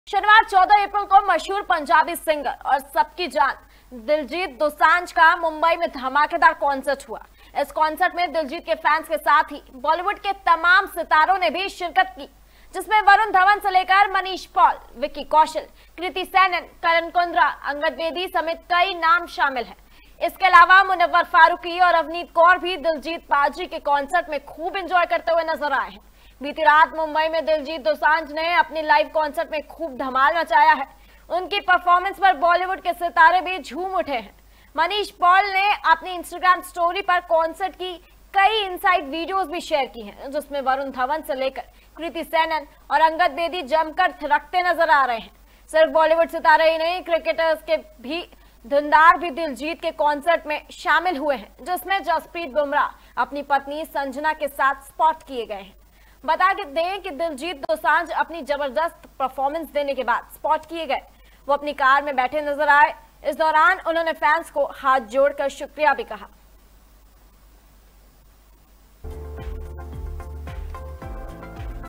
शनिवार 14 अप्रैल को मशहूर पंजाबी सिंगर और सबकी जान दिलजीत दोसांझ का मुंबई में धमाकेदार कॉन्सर्ट हुआ। इस कॉन्सर्ट में दिलजीत के फैंस के साथ ही बॉलीवुड के तमाम सितारों ने भी शिरकत की, जिसमें वरुण धवन से लेकर मनीष पॉल, विक्की कौशल, कृति सेनन, करण कुंद्रा, अंगद बेदी समेत कई नाम शामिल हैं। इसके अलावा मुनव्वर फारूकी और अवनीत कौर भी दिलजीत पाजी के कॉन्सर्ट में खूब एंजॉय करते हुए नजर आए हैं। बीती रात मुंबई में दिलजीत दोसांझ ने अपनी लाइव कॉन्सर्ट में खूब धमाल मचाया है। उनकी परफॉर्मेंस पर बॉलीवुड के सितारे भी झूम उठे हैं। मनीष पॉल ने अपनी इंस्टाग्राम स्टोरी पर कॉन्सर्ट की कई इनसाइड वीडियोस भी शेयर की हैं, जिसमें वरुण धवन से लेकर कृति सेनन और अंगद बेदी जमकर थिरकते नजर आ रहे हैं। सिर्फ बॉलीवुड सितारे ही नहीं, क्रिकेटर्स के भी धुरंधर भी दिलजीत के कॉन्सर्ट में शामिल हुए हैं, जिसमें जसप्रीत बुमराह अपनी पत्नी संजना के साथ स्पॉट किए गए हैं। बता दें कि दिलजीत दोसांझ अपनी जबरदस्त परफॉर्मेंस देने के बाद स्पॉट किए गए। वो अपनी कार में बैठे नजर आए। इस दौरान उन्होंने फैंस को हाथ जोड़कर शुक्रिया भी कहा।